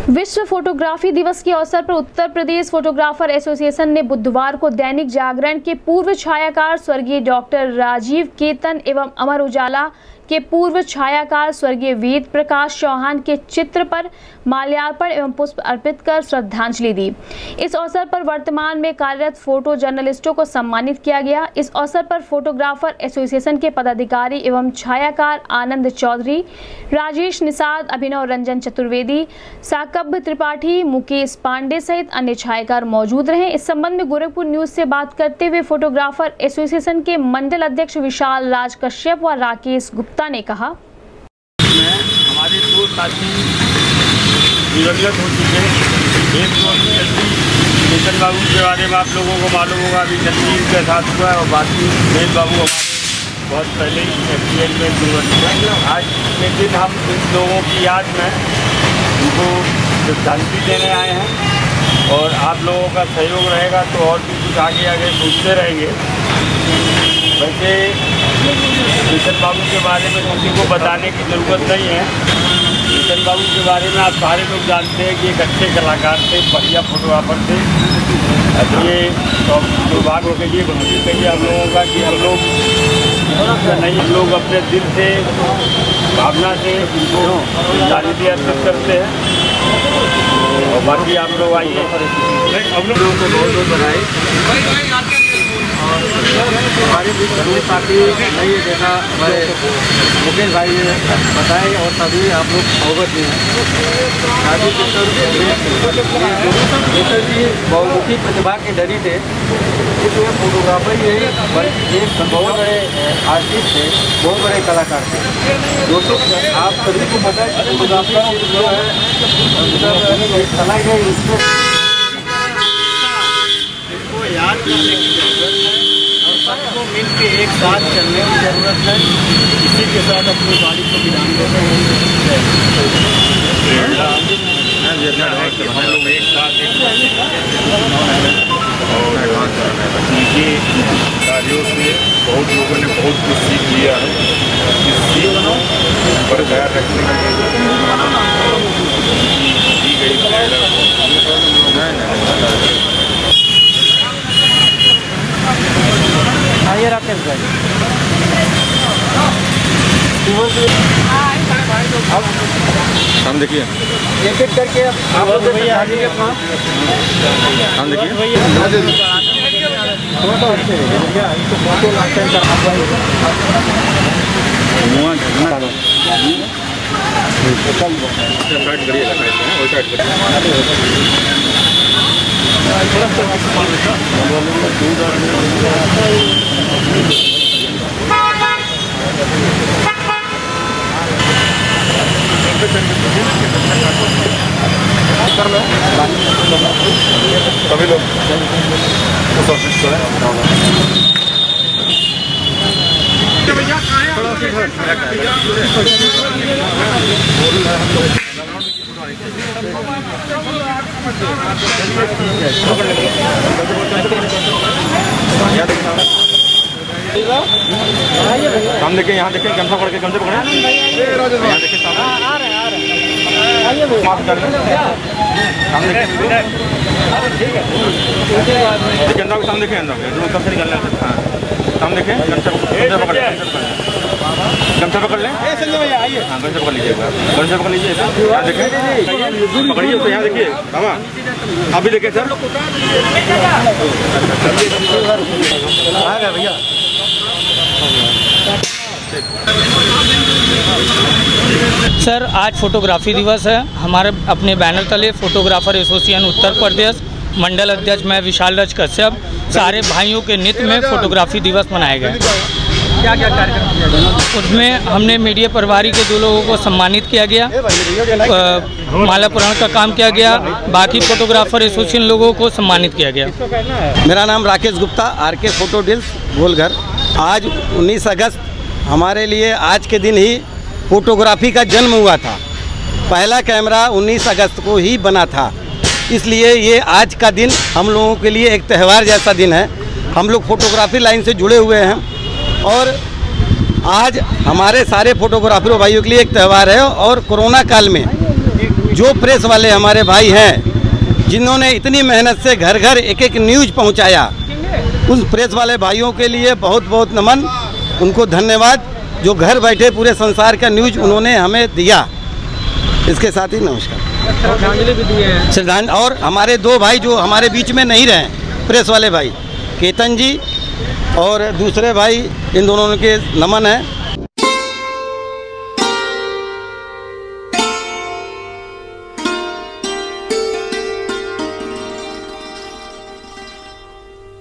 विश्व फोटोग्राफी दिवस के अवसर पर उत्तर प्रदेश फोटोग्राफर एसोसिएशन ने बुधवार को दैनिक जागरण के पूर्व छायाकार स्वर्गीय डॉक्टर राजीव केतन एवं अमर उजाला के पूर्व छायाकार स्वर्गीय वेद प्रकाश चौहान के चित्र पर माल्यार्पण एवं पुष्प अर्पित कर श्रद्धांजलि दी। इस अवसर पर वर्तमान में कार्यरत फोटो जर्नलिस्टों को सम्मानित किया गया। इस अवसर पर फोटोग्राफर एसोसिएशन के पदाधिकारी एवं छायाकार आनंद चौधरी, राजेश निषाद, अभिनव रंजन चतुर्वेदी, साकब त्रिपाठी, मुकेश पांडे सहित अन्य छायाकार मौजूद रहे। इस संबंध में गोरखपुर न्यूज से बात करते हुए फोटोग्राफर एसोसिएशन के मंडल अध्यक्ष विशाल राज कश्यप व राकेश गुप्ता ने कहा, हमारे दो साथी दिवंगत हो चुके हैं। एक तो केतन बाबू के बारे में आप लोगों को मालूम होगा, अभी जल्दी उनके साथ हुआ है, और बाकी वेद बाबू बहुत पहले ही एक्सीडेंट में दुर्घटना हुआ। आज के दिन हम इन लोगों की याद में उनको श्रद्धांजलि देने आए हैं, और आप लोगों का सहयोग रहेगा तो और भी कुछ आगे आगे सोचते रहेंगे। वैसे केतन बाबू के बारे में किसी को बताने की ज़रूरत नहीं है। केतन बाबू के बारे में आप सारे लोग जानते हैं कि एक अच्छे कलाकार थे, बढ़िया फोटोग्राफर थे। ये दुर्भाग्य के लिए कहिए हम लोगों का कि हम लोग अपने दिल से, भावना से इनको श्रद्धांजलि अर्पित करते हैं। और बाकी आप लोग आइए, हम लोगों को बहुत बहुत बधाई। और हमारे बीच अन्य साथी नहीं है, जैसा हमारे मुकेश भाई ने बताए और सभी आप लोग अवगत भी हैं। शादी केतन जी बहुमुखी प्रतिभा के डरी थे। इसमें फोटोग्राफर ही नहीं बल्कि एक बहुत बड़े आर्टिस्ट थे, बहुत बड़े कलाकार थे। दोस्तों, आप सभी को पता है फोटोग्राफर जो है समय है, इसको याद करने की जरूरत है और सबको मिल के एक साथ चलने की ज़रूरत है। इसी के साथ अपनी गाड़ी को विराम देते हैं। हम लोग एक साथ उनके कार्यों से बहुत लोगों ने बहुत कुछ सीख लिया है। इस सीख पर ध्यान रखने के दी गई आइए राकेश भाई, हम देखिए एक एक करके आप लोग भैया आगे हम देखिए सभी लोग हम देखें, यहाँ देखें, गमछा पकड़ के, गमछा पकड़े, यहाँ देखें सामने, गंदा को सामने देखें, कब से निकलना है, सामने देखें, गमछा पकड़ लें। संजय भैया आइए, हाँ गमछा पकड़ लीजिए, गमछा पकड़ लीजिए, यहाँ देखें, पकड़िए तो यहाँ देखिए, मामा आप भी देखें सर, आ गया भैया। सर, आज फोटोग्राफी दिवस है। हमारे अपने बैनर तले फोटोग्राफर एसोसिएशन उत्तर प्रदेश मंडल अध्यक्ष मैं विशाल राज कश्यप, सारे भाइयों के नित्य में फोटोग्राफी दिवस मनाए गए। क्या क्या कार्यक्रम किया गया? उसमें हमने मीडिया प्रभारी के 2 लोगों को सम्मानित किया गया, माला पुराण का काम किया गया, बाकी फोटोग्राफर एसोसिएशन लोगों को सम्मानित किया गया। मेरा नाम Rakesh Gupta, RK photo deals Golghar. आज 19 अगस्त हमारे लिए आज के दिन ही फोटोग्राफी का जन्म हुआ था। पहला कैमरा 19 अगस्त को ही बना था, इसलिए ये आज का दिन हम लोगों के लिए एक त्यौहार जैसा दिन है। हम लोग फोटोग्राफी लाइन से जुड़े हुए हैं और आज हमारे सारे फोटोग्राफरों भाइयों के लिए एक त्यौहार है। और कोरोना काल में जो प्रेस वाले हमारे भाई हैं जिन्होंने इतनी मेहनत से घर घर एक एक न्यूज़ पहुंचाया, उन प्रेस वाले भाइयों के लिए बहुत बहुत नमन, उनको धन्यवाद, जो घर बैठे पूरे संसार का न्यूज़ उन्होंने हमें दिया। इसके साथ ही नमस्कार। श्रद्धांजलि भी दिए हैं। श्रद्धांजलि। और हमारे दो भाई जो हमारे बीच में नहीं रहे, प्रेस वाले भाई केतन जी और दूसरे भाई, इन दोनों के नमन है।